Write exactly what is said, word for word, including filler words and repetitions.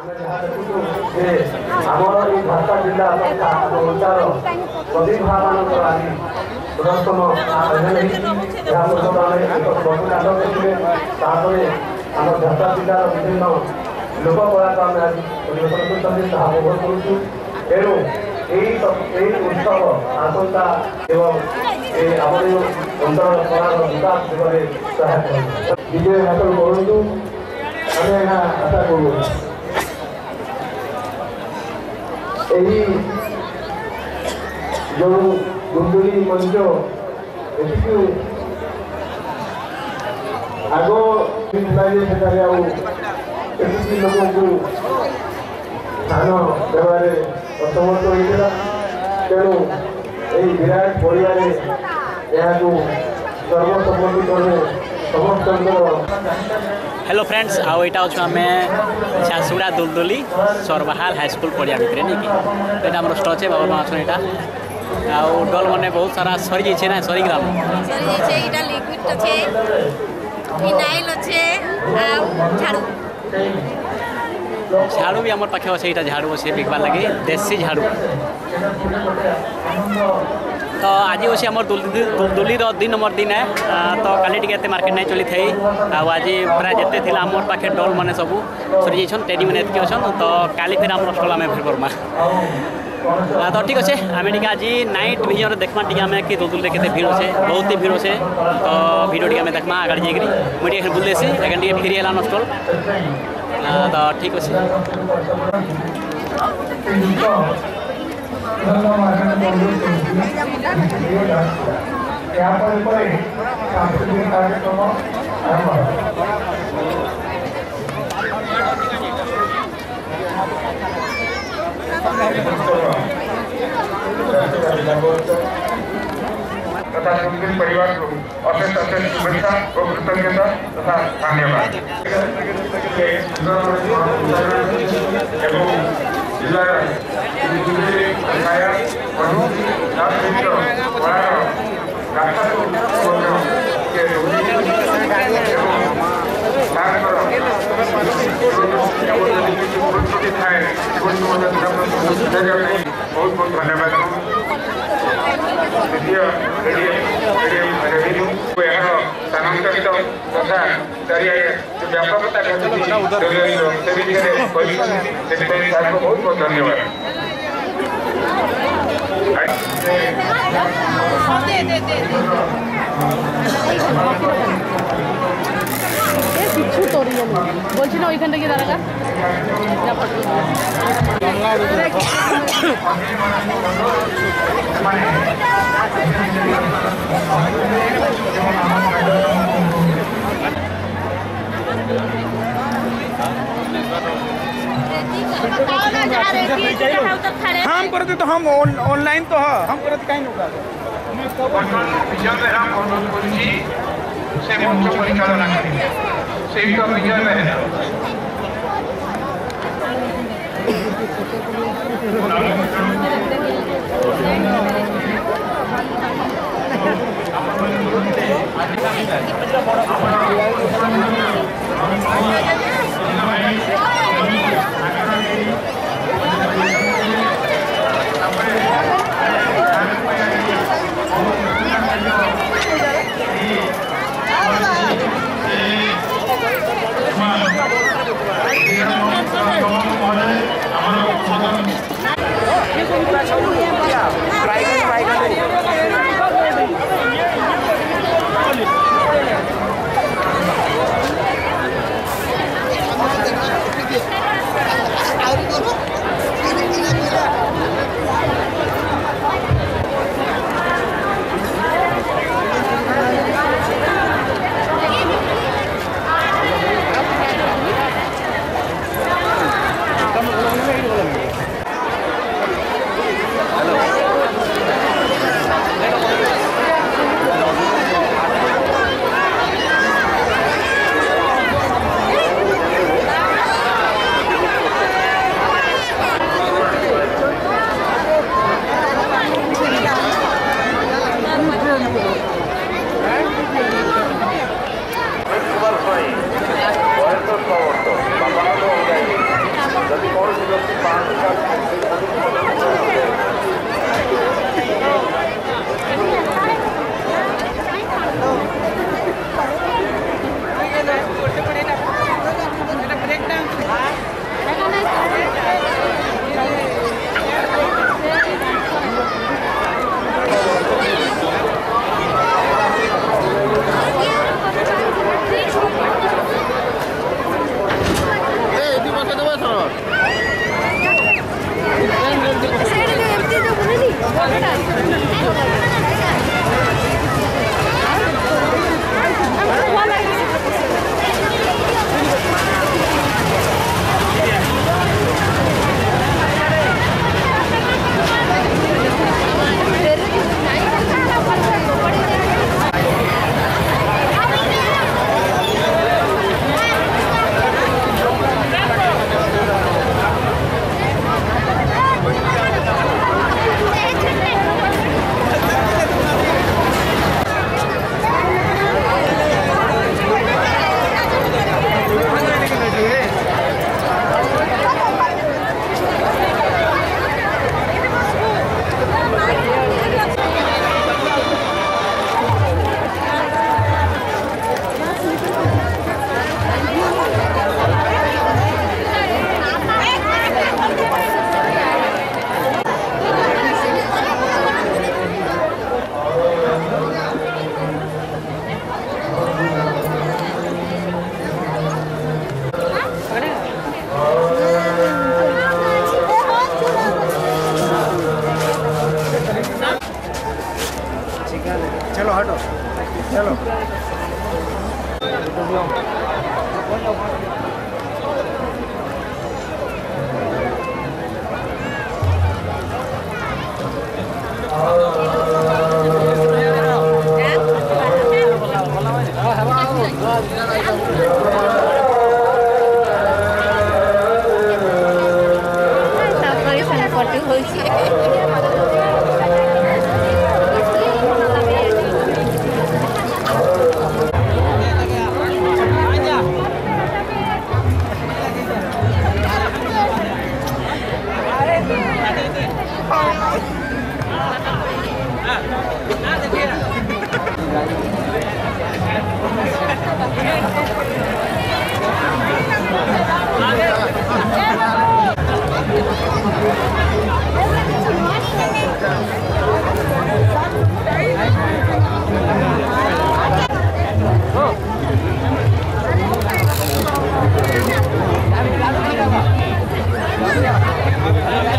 ଆମେ ଯାହା ଦେଖୁଛୁ ଯେ ଆମର ଏଇ ଝାରସୁଗୁଡ଼ା ଜିଲ୍ଲା ତଥା ଓଡ଼ିଶାର ପ୍ରତିଭାମାନଙ୍କର ଆଜି ପ୍ରଦର୍ଶନ ଏହା ପୂର୍ବରୁ ଆମେ ଏକ ବସୁକାଣ୍ଡ ଦେଖିଲେ ତାପରେ ଆମ ଝାରସୁଗୁଡ଼ା ଜିଲ୍ଲାର ବିଭିନ୍ନ ଲୋକ କଳାକୁ ଆମେ ଆଜି ପରିବେଷଣ କରୁଛନ୍ତି ତାହା ଉପଭୋଗ କରୁଛୁ। ତେଣୁ ଏହି ଏହି ଉତ୍ସବ ଆସନ୍ତା ଏବଂ ଏ ଆମର ଅଞ୍ଚଳର କଳାର ବିକାଶ ଦିଗରେ ସହାୟକ ବିଜୟ ହାସଲ କରନ୍ତୁ ଆମେ ଏହା ଆଶା କରୁ। ଏହି ଯେଉଁ ଗୁଣ୍ଡୁଲି ମଞ୍ଚ ଏଠିକୁ ଆଗ ଥିଲା ଯେ ସେଠାରେ ଆଉ ଏତିକି ଲୋକଙ୍କୁ ସ୍ଥାନ ଦେବାରେ ଅସମର୍ଥ ହୋଇଥିଲା। ତେଣୁ ଏହି ବିରାଟ ପଡ଼ିଆରେ ଏହାକୁ ସର୍ବସମ୍ମତି କ୍ରମେ ସମସ୍ତଙ୍କର। हेलो फ्रेंड्स आओ यहाँ अच्छे आम झारसुगुड़ा दुलदुली सरबाहाल हाईस्कल पड़िया भितर नहीं कि यहाँ आम स्टल है बाबा माँ यहाँ आउ डल मैंने बहुत सारा सरी जाइए ना सरी ग्राम झाड़ू भी आम पाखे अच्छे यहाँ झाड़ू अच्छे बिकबार लगे देसी झाड़ू। तो आज अच्छे आम दुलदुली दुई नंबर दिन है तो काली टी मार्केट नहीं चली थी आज प्राय जिते थी आम पाखे डल मैंने सब सरी जाइछन टेडी मैंने एतकी अच्छन तो काली फिर आम स्टल आम फिर करमा तो ठीक अच्छे आम टी आज नाइट भिजन देखमा टी आम कि दुलदुली के भीड़ अच्छे बहुत ही भीड़ अच्छे तो भिडियो टी आम देखमा आगे जाकि मुझे बुल देसी एखन टी फ्री है स्टल तो ठीक अच्छे। तथा सुंदर परिवार को अशेष अशेष शुभेच्छा और कृतज्ञता तथा धन्यवाद। जिलार बहुत बहुत धन्यवाद। स्थानांतरित तथा चारिआडे व्यापकता बहुत बहुत धन्यवाद। কিছু তোর বলছি না ওইখান থেকে দাঁড়াকা हम करते तो हम ऑनलाइन तो है हम करते कहीं होगा से मंच परिचालना करेंगे से विजय में चलो हटो चलो Oh.